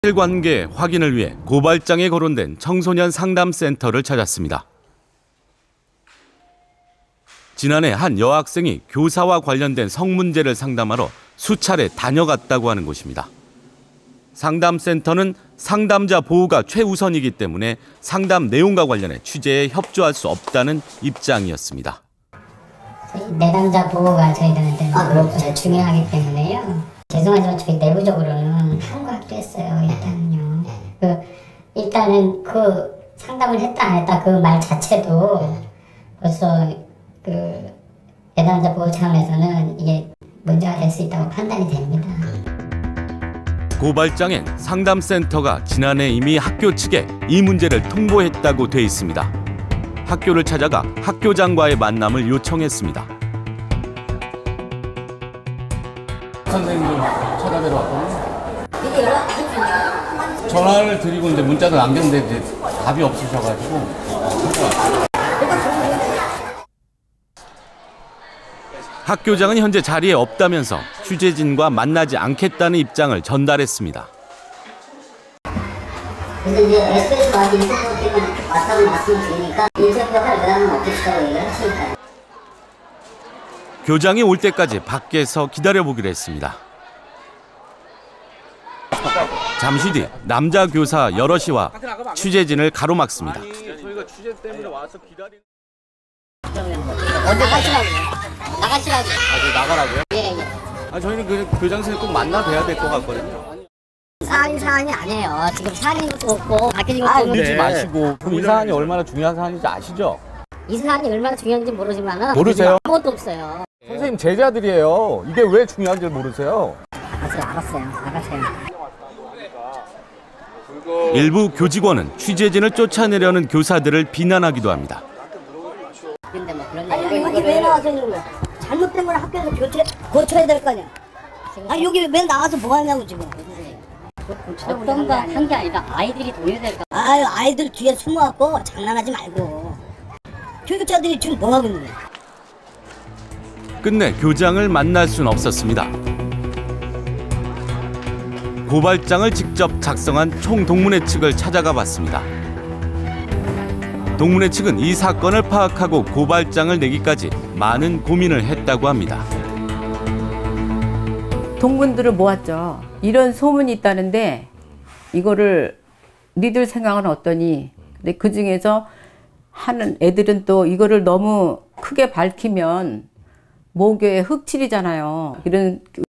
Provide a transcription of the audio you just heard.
관계 확인을 위해 고발장에 거론된 청소년 상담센터를 찾았습니다. 지난해 한 여학생이 교사와 관련된 성문제를 상담하러 수차례 다녀갔다고 하는 곳입니다. 상담센터는 상담자 보호가 최우선이기 때문에 상담 내용과 관련해 취재에 협조할 수 없다는 입장이었습니다. 내담자 보호가 저희들한테 중요하기 때문에요. 죄송하지만 저희 내부적으로는 통과하기로 했어요. 일단은 그 상담을 했다 안 했다 그 말 자체도 벌써 그 내담자 보호 차원에서는 이게 문제가 될 수 있다고 판단이 됩니다. 고발장엔 상담센터가 지난해 이미 학교 측에 이 문제를 통보했다고 돼 있습니다. 학교를 찾아가 학교장과의 만남을 요청했습니다. 선생님 좀 찾아뵈러 왔거든요. 전화를 드리고 이제 문자도 남겼는데 이제 답이 없으셔가지고 찾아왔어요. 학교장은 현재 자리에 없다면서 취재진과 만나지 않겠다는 입장을 전달했습니다. 근데 이제 SBS와 인터뷰 때문에 왔다고 말씀드리니까 인터뷰할 의향은 없으시다고 얘기를 하시니까요. 교장이 올 때까지 밖에서 기다려보기로 했습니다. 잠시 뒤 남자 교사 여럿이와 취재진을 가로막습니다. 저희가 취재 때문에 와서 기다리는... 언제 가시라고요? 나가시라고. 나가라고요? 예. 저희는 그 교장 선생님 꼭 만나 뵈야 될 것 같거든요. 사안이 아니에요. 지금 사안인 것도 없고 바뀌는 것도 없는데. 울지 마시고 그럼 이 사안이 얼마나 중요한 사안인지 아시죠? 이 사안이 얼마나 중요한지 모르지만 모르세요? 아무것도 없어요. 선생님 제자들이에요. 이게 왜 중요한지 알았어요. 나가세요. 일부 교직원은 취재진을 쫓아내려는 교사들을 비난하기도 합니다. 근데 뭐 그런 얘기. 여기 왜 나와서 있는 거야? 잘못된 걸 학교에서 고쳐야 될 거 아니야. 여기 왜 나와서 뭐 하냐고 지금. 어떤 거 한 게 아니라 아이들이 동요될까. 아이들 뒤에 숨어갖고 장난하지 말고. 교육자들이 지금 뭐 하고 있는 거야? 끝내 교장을 만날 순 없었습니다. 고발장을 직접 작성한 총동문회 측을 찾아가 봤습니다. 동문회 측은 이 사건을 파악하고 고발장을 내기까지 많은 고민을 했다고 합니다. 동문들을 모았죠. 이런 소문이 있다는데 이거를 니들 생각은 어떠니? 근데 그 중에서 하는 애들은 또 이거를 너무 크게 밝히면 모교의 흑칠이잖아요. 이런